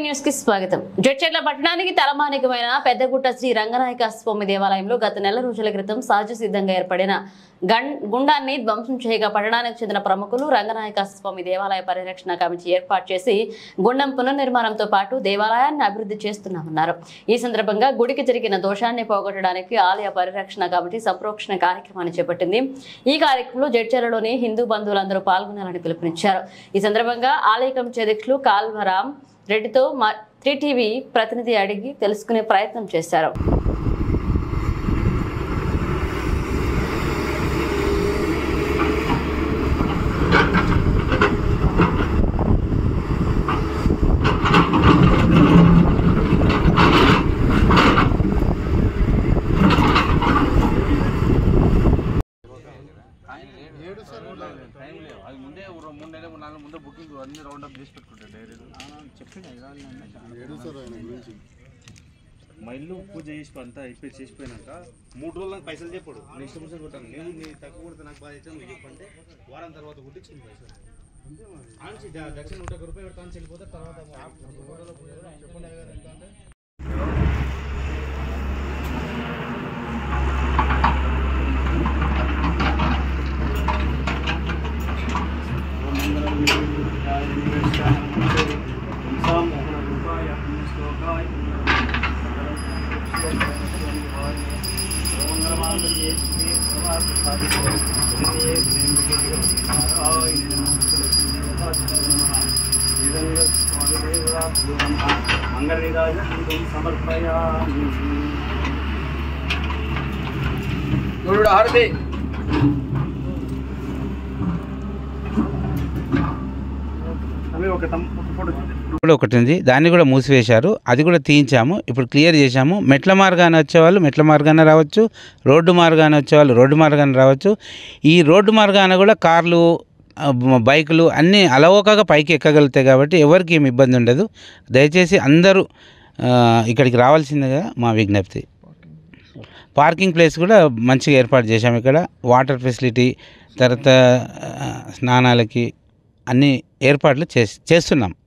News కి స్వాగతం. జడ్చర్ల పట్టణానికి తలమానికమైన పెద్దగుట్ట శ్రీ రంగనాయక స్వామి దేవాలయంలో గత నెల రోజుల క్రితం సహజ సిద్ధంగా ఏర్పడిన గుండాన్ని ధ్వంసం చేయగా పట్టణానికి చెందిన ప్రముఖులు రంగనాయక స్వామి దేవాలయ పరిరక్షణ కమిటీ ఏర్పాటు చేసి గుండం పునర్నిర్మాణంతో పాటు దేవాలయాన్ని అభివృద్ధి చేస్తున్నామన్నారు. ఈ సందర్భంగా గుడికి జరిగిన దోషాన్ని పోగొట్టడానికి ఆలయ పరిరక్షణ కమిటీ సంప్రోక్షణ కార్యక్రమాన్ని చేపట్టింది. ఈ కార్యక్రమంలో జడ్చర్లలోని హిందూ బంధువులందరూ పాల్గొనాలని పిలుపునిచ్చారు. ఈ సందర్భంగా ఆలయ కమిటీ అధ్యక్షులు కాల్వరాం రెడ్డితో 3TV ప్రతినిధి అడిగి తెలుసుకునే ప్రయత్నం చేశారు. మైళ్ళు పూజ చేసి అంతా అయిపోయి చేసిపోయినాక 3 రోజులకు పైసలు చెప్పాడు. నెక్స్ట్ పైసలు కొట్టాను. నేను నీ తక్కువ కొడితే నాకు బాధ అయితే నువ్వు చెప్పంటే వారం తర్వాత కొట్టించుకుని పైసలు ఆంచి దక్షిణ 100 రూపాయలు పెడతాను చెల్లిపోతే తర్వాత చెప్పండి ఎంత అంటే ఒకటి ఉంది, దాన్ని కూడా మూసివేశారు. అది కూడా తీయించాము, ఇప్పుడు క్లియర్ చేశాము. మెట్ల మార్గాన వచ్చేవాళ్ళు మెట్ల మార్గాన రావచ్చు, రోడ్డు మార్గాన వచ్చేవాళ్ళు రోడ్డు మార్గాన రావచ్చు. ఈ రోడ్డు మార్గాన కూడా కార్లు బైకులు అన్నీ అలవోకగా పైకి ఎక్కగలుగుతాయి కాబట్టి ఎవరికి ఏమి ఇబ్బంది ఉండదు. దయచేసి అందరూ ఇక్కడికి రావాల్సిందిగా మా విజ్ఞప్తి. పార్కింగ్ ప్లేస్ కూడా మంచిగా ఏర్పాటు చేశాము. ఇక్కడ వాటర్ ఫెసిలిటీ, తర్వాత స్నానాలకి అన్ని ఏర్పాట్లు చేస్తున్నాం.